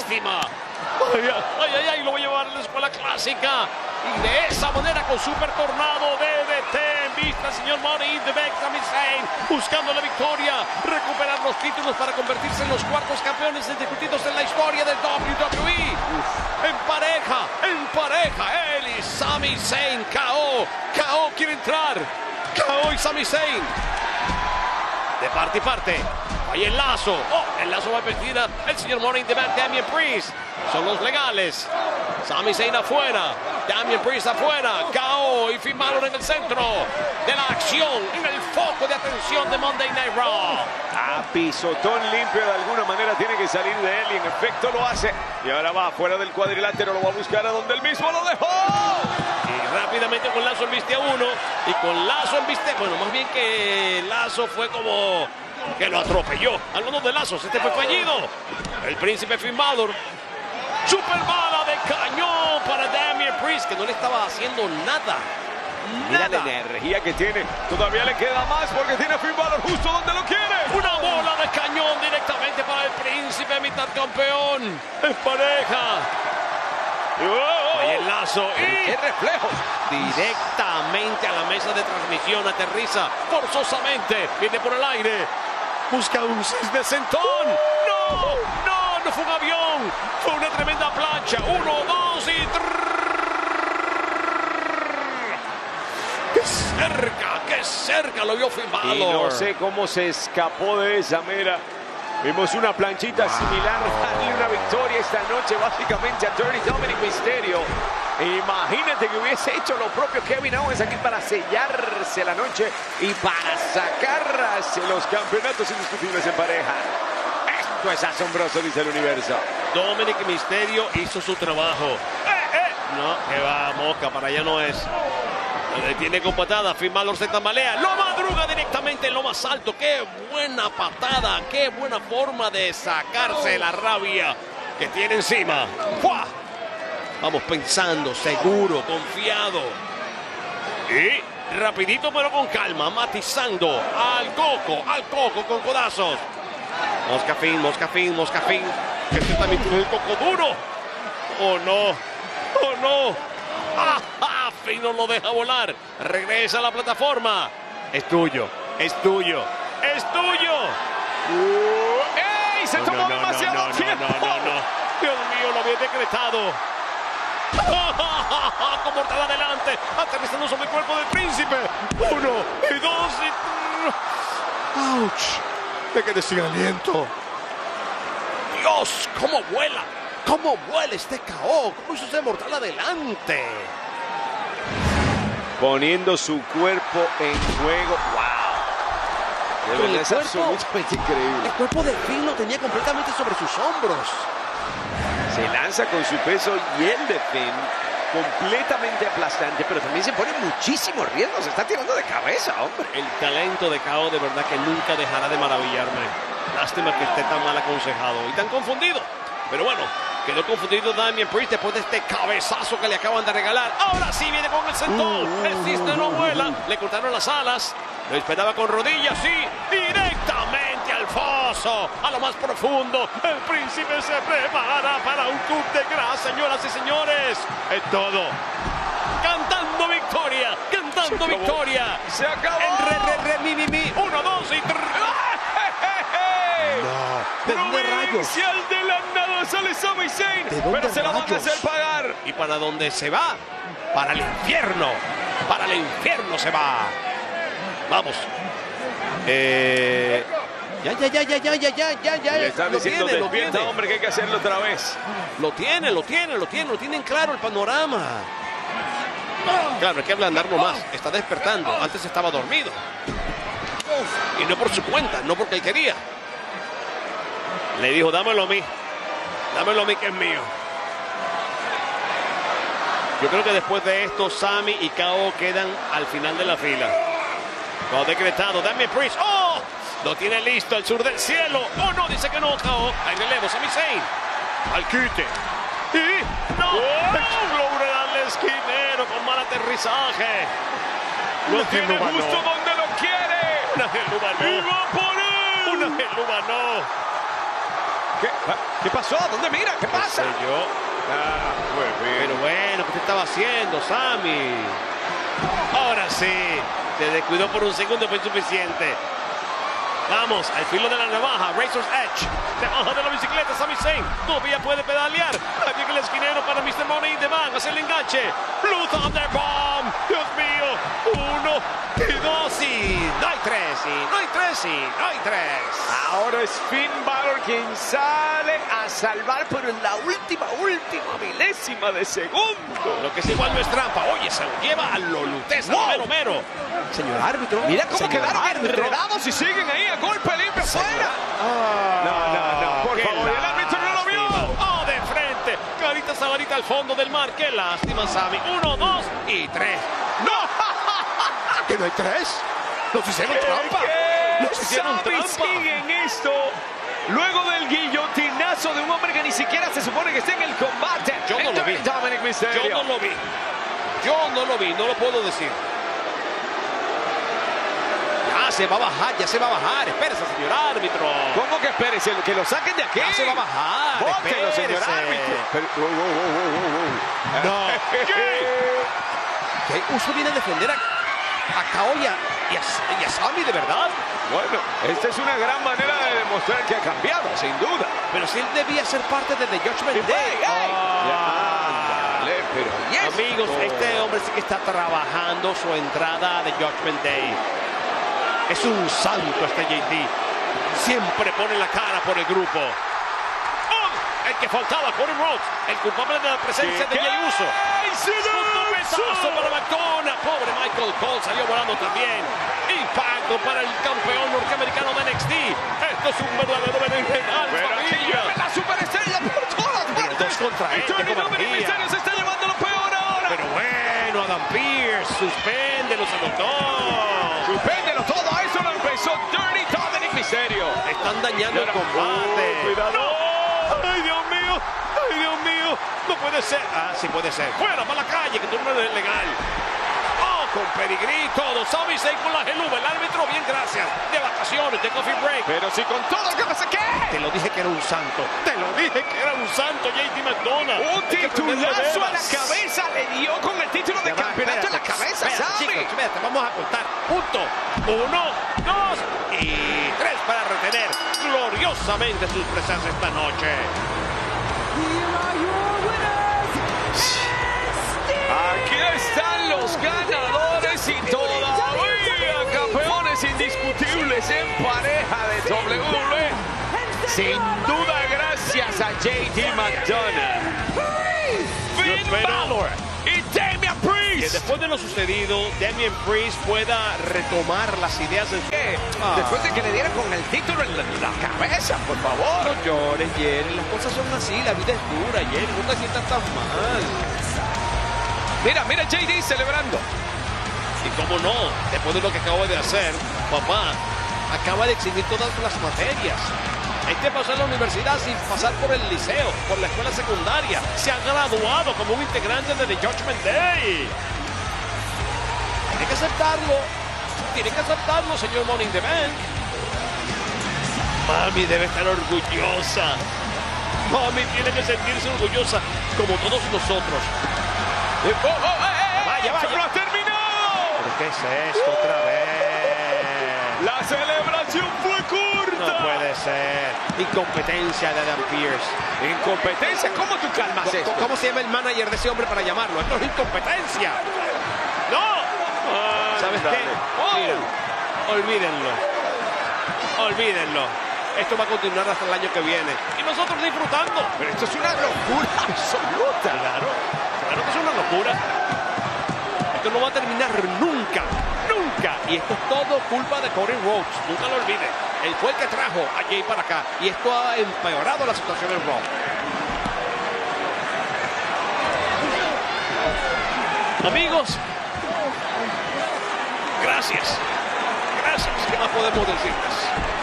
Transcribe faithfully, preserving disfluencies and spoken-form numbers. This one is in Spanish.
lástima. Ay, ay, ay, ay, lo voy a llevar a la escuela clásica. Y de esa manera, con Super Tornado D D T en vista, el señor Money in the Bank, Sami Zayn, buscando la victoria, recuperar los títulos para convertirse en los cuartos campeones indiscutidos en la historia del W W E. Uf. En pareja, en pareja, él y Sami Zayn, K O. K O quiere entrar. K O y Sami Zayn. De parte y parte. Ahí el lazo. Oh, el lazo va a permitir el señor Money in the Bank, Damian Priest. Son los legales. Sami Zayn afuera. Damian Priest afuera. K O y Finn Balor en el centro de la acción, en el foco de atención de Monday Night Raw. A pisotón limpio, de alguna manera tiene que salir de él y en efecto lo hace. Y ahora va fuera del cuadrilátero, lo va a buscar a donde él mismo lo dejó. Y rápidamente con Lazo embiste a uno y con Lazo embiste, bueno, más bien que Lazo fue como que lo atropelló. Hablando de Lazos, este fue fallido. El príncipe Finn Balor. Super bala de cañón para Damian Priest, que no le estaba haciendo nada. Mira la energía que tiene. Todavía le queda más porque tiene a Finn Balor justo donde lo quiere. Una bola de cañón directamente para el príncipe, mitad campeón. En pareja. Oh, y el lazo. Y ¡qué reflejo! Directamente a la mesa de transmisión. Aterriza forzosamente. Viene por el aire. Busca un cisne sentón. ¡No! ¡No! No fue un avión. Fue una tremenda plancha. Uno, dos y... ¡Qué cerca! ¡Qué cerca lo vio Finn Balor! Y no sé cómo se escapó de esa mera. Vimos una planchita wow. similar, darle una victoria esta noche básicamente a Dirty Dominic Mysterio. Imagínate que hubiese hecho lo propio Kevin Owens aquí para sellarse la noche y para sacarse los campeonatos indiscutibles en pareja. Esto es asombroso, dice el universo. Dominic Mysterio hizo su trabajo. ¡Eh, eh! No, que va, mosca, para allá no es. Le tiene con patada, Finn Balor se tambalea, lo madruga directamente en lo más alto. ¡Qué buena patada! ¡Qué buena forma de sacarse la rabia que tiene encima! ¡Fua! Vamos pensando, seguro, confiado. Y rapidito pero con calma, matizando al coco, al coco con codazos. Mosca Finn, Mosca Finn, Mosca Finn. Este también tiene el coco duro. ¡Oh no! ¡Oh no! ¡Ah, ah! Finn no lo deja volar. Regresa a la plataforma. Es tuyo, es tuyo, es tuyo. Uh, ¡Ey! Se no, tomó no, no, demasiado no, no, tiempo. No, no, no. Dios mío, lo había decretado. Con mortal adelante, aterrizando sobre el cuerpo del príncipe. Uno y dos y... ¡Auch! Me quedé sin aliento. Dios, cómo vuela. ¿Cómo vuela este K O? ¿Cómo hizo ese mortal adelante? Poniendo su cuerpo en juego. ¡Wow! De verdad es absolutamente increíble. El cuerpo de Finn lo tenía completamente sobre sus hombros. Se lanza con su peso y el de Finn completamente aplastante, pero también se pone muchísimo riesgo. Se está tirando de cabeza, hombre. El talento de K O de verdad que nunca dejará de maravillarme. Lástima que esté tan mal aconsejado y tan confundido. Pero bueno, quedó confundido Damian Priest después de este cabezazo que le acaban de regalar. Ahora sí viene con el sentón. Uh, uh, el cisne no vuela. Le cortaron las alas. Lo esperaba con rodillas, sí. Directamente al foso. A lo más profundo. El príncipe se prepara para un coup de gracia, señoras y señores. Es todo. Cantando victoria. Cantando se victoria. Se acabó. En re, re, re, mi, mi, mi. Uno, dos y tres. No. ¿De dónde rayos? De la nada sale Sami Zayn, pero se lo van a hacer pagar. ¿Y para dónde se va? Para el infierno. Para el infierno se va. Vamos. Eh... Ya, ya, ya, ya, ya, ya, ya, ya, ya. Le está lo diciendo, tiene, despierta, lo tiene. hombre, que hay que hacerlo otra vez. Lo tiene, lo tiene, lo tiene, lo tienen claro el panorama. Claro, hay que ablandarlo más. Está despertando. Antes estaba dormido. Y no por su cuenta, no porque él quería. Le dijo, dámelo a mí. Dámelo a mí que es mío. Yo creo que después de esto, Sami y K O quedan al final de la fila. Todo decretado. Damian Priest. ¡Oh! Lo tiene listo el sur del cielo. ¡Oh, no! Dice que no, K O. Hay relevo. Sami Zayn. Al quite. Y... ¡no! ¡Oh! Logra darle esquinero con mal aterrizaje. Lo Una tiene justo no. donde lo quiere. Una geluba no. ¡Y va por él! Una geluba no. ¿Qué, ¿Qué pasó? ¿Dónde mira? ¿Qué pasa? No sé yo. Ah, muy bien. Pero bueno, ¿qué te estaba haciendo, Sammy? Ahora sí. Se descuidó por un segundo, fue insuficiente. Vamos, al filo de la navaja, Razor's Edge. Debajo de la bicicleta, Sami Zayn. Todavía puede pedalear. Ahí llega el esquinero para mister Money in the Bank. Hace el enganche. Blue Thunder Bomb. Dios mío. Uno y dos y no hay tres. Y no hay tres y no hay tres. Ahora es Finn Balor quien sale a salvar por la última, última milésima de segundo. Lo que es igual no es trampa. Oye, se lo lleva a Lolutes, Wow. a mero mero. Señor árbitro. Mira cómo señor quedaron árbitro. enredados y siguen ahí a golpe limpio fuera. Ah, No, no, no, por qué favor, el árbitro no lo vio. lástima. Oh, de frente. Carita Sabarita al fondo del mar. Qué lástima, Sammy. Uno, dos y tres. ¡No! ¿Que no hay tres? Nos hicieron trampa. ¿Qué? Nos hicieron Sammy trampa. sigue en esto. Luego del guillotinazo de un hombre que ni siquiera se supone que esté en el combate. Yo no lo vi. Dominic Mysterio. Yo no lo vi. Yo no lo vi, no lo puedo decir. Ya se va a bajar, ya se va a bajar. Espérese, señor árbitro. ¿Cómo que espérese? Que lo saquen de aquí. Ya se va a bajar. Bótelo, señor espérese. árbitro. Pero, wow, wow, wow, wow, wow. No. ¿Qué? ¿Usted viene a defender a, a Kaoya y a, y a Sammy de verdad? Bueno, esta es una gran manera de demostrar que ha cambiado, sin duda. Pero si él debía ser parte de The Judgment Day. ¡Ey, ey! Ah. Ándale, pero ¿y esto? Amigos, este hombre sí que está trabajando su entrada de Judgment Day. Es un santo este J T. Siempre pone la cara por el grupo. ¡Oh! El que faltaba, Cody Rhodes, el culpable de la presencia de Jey Uso. Un topezazo para McDonald. Pobre Michael Cole salió volando también. Impacto para el campeón norteamericano de N X T. Esto es un verdadero berenjenal, Pero aquí familia. llueve la superestrella por todas Pero partes. dos contra Y él, Tony qué Dominic cobardía. Mysterio se está llevando lo peor ahora. Pero bueno, Adam Pearce, suspéndelo, se notó. Suspéndelo todo, a eso lo empezó Dirty Dominic Mysterio. Están dañando el combate. Oh, cuidado. ¡No! ¡Ay, Dios mío! ¡Ay, Dios mío! No puede ser. Ah, sí puede ser. ¡Fuera, para la calle, que tú no eres legal! ¡Oh, con pedigrí todo! Sammy Zayn con la geluba. El árbitro, bien, gracias. De vacaciones, de coffee break. Pero si con todo lo que pasa, ¿qué? Te lo dije que era un santo. Te lo dije que era un santo, J T McDonald. Un Hay que prenderle titulazo a la velas. cabeza le dio con el título de Ya va, campeonato en la espérate, cabeza, espérate, Sammy. chicos, espérate, vamos a contar. Punto. Uno, dos y tres para retener gloriosamente sus presencias esta noche. Aquí están los ganadores y todavía campeones indiscutibles en pareja de doble u doble u E. Sin duda gracias a J T McDonald, Finn Balor y Damian Que Priest. después de lo sucedido, Damian Priest pueda retomar las ideas del... Ah. Después de que le dieran con el título en la, la cabeza, por favor. No llores, Jerry. Las cosas son así. La vida es dura, Jerry. No te sientas tan mal. Mira, mira J D celebrando. Y cómo no, después de lo que acabo de hacer, papá acaba de exhibir todas las materias. Este pasó en la universidad sin pasar por el liceo, por la escuela secundaria. Se ha graduado como un integrante de The Judgment Day. Tiene que aceptarlo. Tiene que aceptarlo, señor Money in the Bank. Mami debe estar orgullosa. Mami tiene que sentirse orgullosa, como todos nosotros. Oh, oh, eh, eh, Vaya, vaya. ¡Se lo ha terminado! ¿Pero qué es esto otra vez? La celebración fue corta. No puede ser. Incompetencia de Adam Pearce. Incompetencia, ¿cómo tú calmas ¿Cómo, esto? ¿Cómo se llama el manager de ese hombre para llamarlo? Esto es incompetencia. ¡No! ¿Sabes qué? Mira, olvídenlo. Olvídenlo. Esto va a continuar hasta el año que viene. Y nosotros disfrutando. Pero esto es una locura absoluta. Claro, claro que es una locura. Esto no va a terminar nunca, nunca. Y esto es todo culpa de Cody Rhodes. Nunca lo olviden. Él fue el que trajo a Jay para acá. Y esto ha empeorado la situación en Raw. Amigos, gracias. Gracias. ¿Qué más podemos decirles?